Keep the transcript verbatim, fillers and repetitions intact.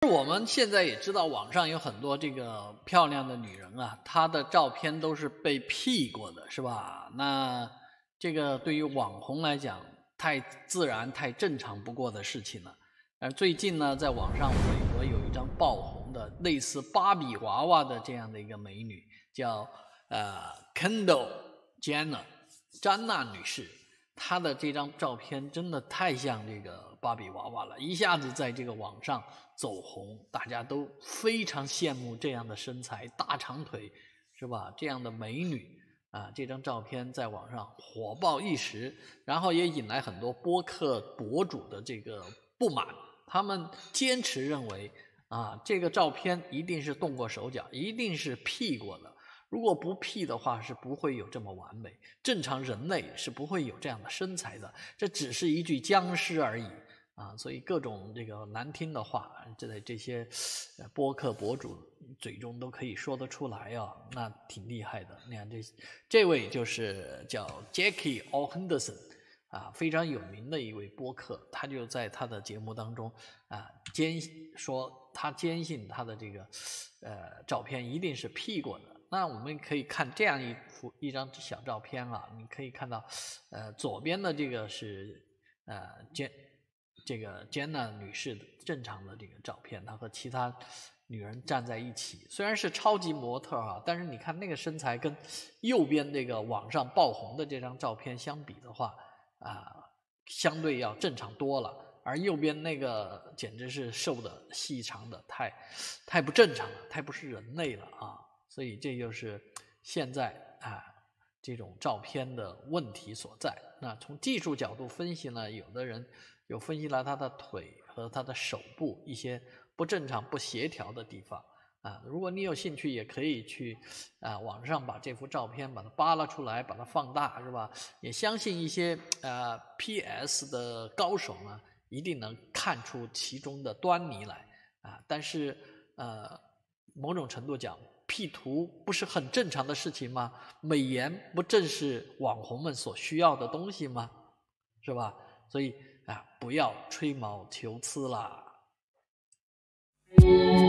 我们现在也知道，网上有很多这个漂亮的女人啊，她的照片都是被 P 过的，是吧？那这个对于网红来讲，太自然、太正常不过的事情了。而最近呢，在网上美国有一张爆红的类似芭比娃娃的这样的一个美女，叫呃 Kendall Jenner 詹娜女士。她的这张照片真的太像这个芭比娃娃了，一下子在这个网上走红，大家都非常羡慕这样的身材，大长腿，是吧？这样的美女啊，这张照片在网上火爆一时，然后也引来很多播客博主的这个不满，他们坚持认为啊，这个照片一定是动过手脚，一定是 P 过的。如果不 P 的话，是不会有这么完美。正常人类是不会有这样的身材的，这只是一具僵尸而已啊！所以各种这个难听的话，这在这些播客博主嘴中都可以说得出来啊，那挺厉害的。你看这这位就是叫 Jackie O Henderson 啊，非常有名的一位播客，他就在他的节目当中啊坚说他坚信他的这个呃照片一定是 P 过的。那我们可以看这样一幅一张小照片啊，你可以看到，呃，左边的这个是呃 Jen 这个 Jenna 女士的正常的这个照片，她和其他女人站在一起，虽然是超级模特啊，但是你看那个身材跟右边这个网上爆红的这张照片相比的话啊，相对要正常多了。而右边那个简直是瘦的细长的，太太不正常了，太不是人类了啊！所以这就是现在啊这种照片的问题所在。那从技术角度分析呢，有的人有分析了他的腿和他的手部一些不正常、不协调的地方啊。如果你有兴趣，也可以去啊网上把这幅照片把它扒拉出来，把它放大，是吧？也相信一些呃 P S 的高手呢，一定能看出其中的端倪来啊。但是呃，某种程度讲，P 图不是很正常的事情吗？美颜不正是网红们所需要的东西吗？是吧？所以啊，不要吹毛求疵啦。